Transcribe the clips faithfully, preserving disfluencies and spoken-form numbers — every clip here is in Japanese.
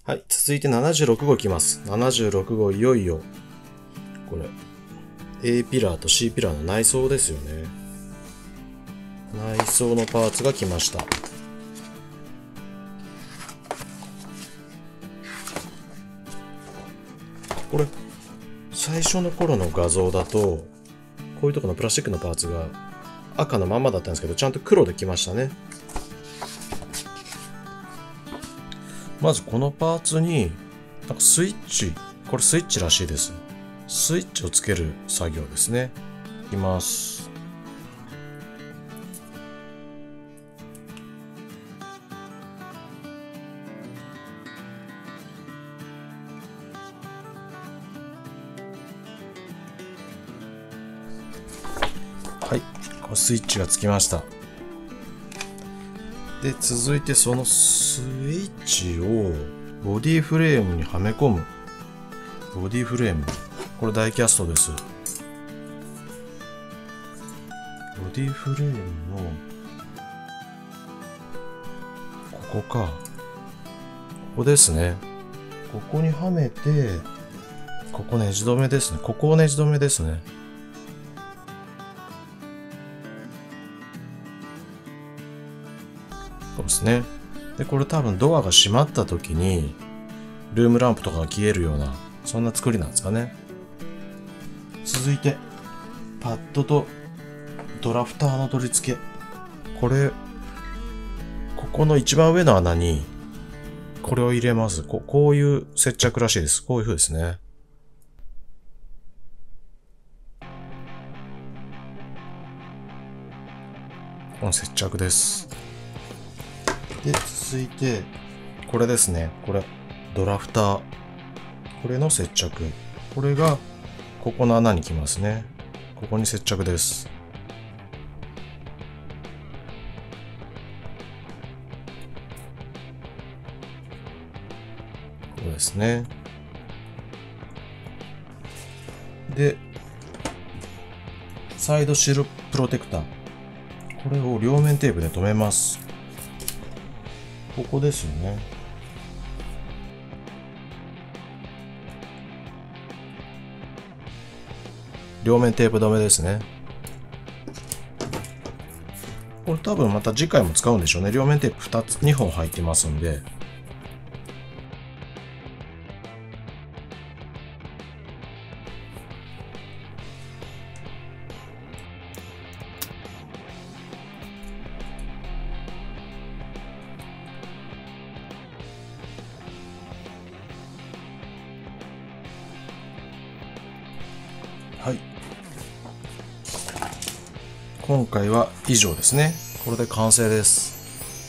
はい、続いてななじゅうろく号いきます。ななじゅうろく号いよいよ、これ、A ピラーと C ピラーの内装ですよね。内装のパーツが来ました。これ、最初の頃の画像だと、こういうところのプラスチックのパーツが赤のままだったんですけど、ちゃんと黒で来ましたね。まずこのパーツに、なんかスイッチ、これスイッチらしいです。スイッチをつける作業ですね。いきます。はい、これスイッチがつきました。で、続いてそのスイッチをボディフレームにはめ込む。ボディフレーム。これダイキャストです。ボディフレームの、ここか。ここですね。ここにはめて、ここネジ止めですね。ここをネジ止めですね。そうですね。で、これ多分ドアが閉まった時に、ルームランプとかが消えるような、そんな作りなんですかね。続いて、パッドとドラフターの取り付け。これ、ここの一番上の穴に、これを入れます。こ, こういう接着らしいです。こういう風ですね。この接着です。で、続いて、これですね。これ、ドラフター。これの接着。これが、ここの穴に来ますね。ここに接着です。こうですね。で、サイドシールプロテクター。これを両面テープで留めます。ここですよね。両面テープ止めですね。これ多分また次回も使うんでしょうね。両面テープふたつ、にほん入ってますんで。はい。今回は以上ですね。これで完成です。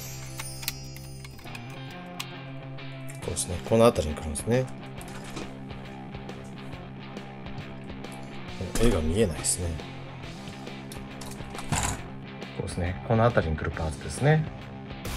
そうですね。この辺りに来るんですね。絵が見えないですね。そうですね。この辺りに来るパーツですね。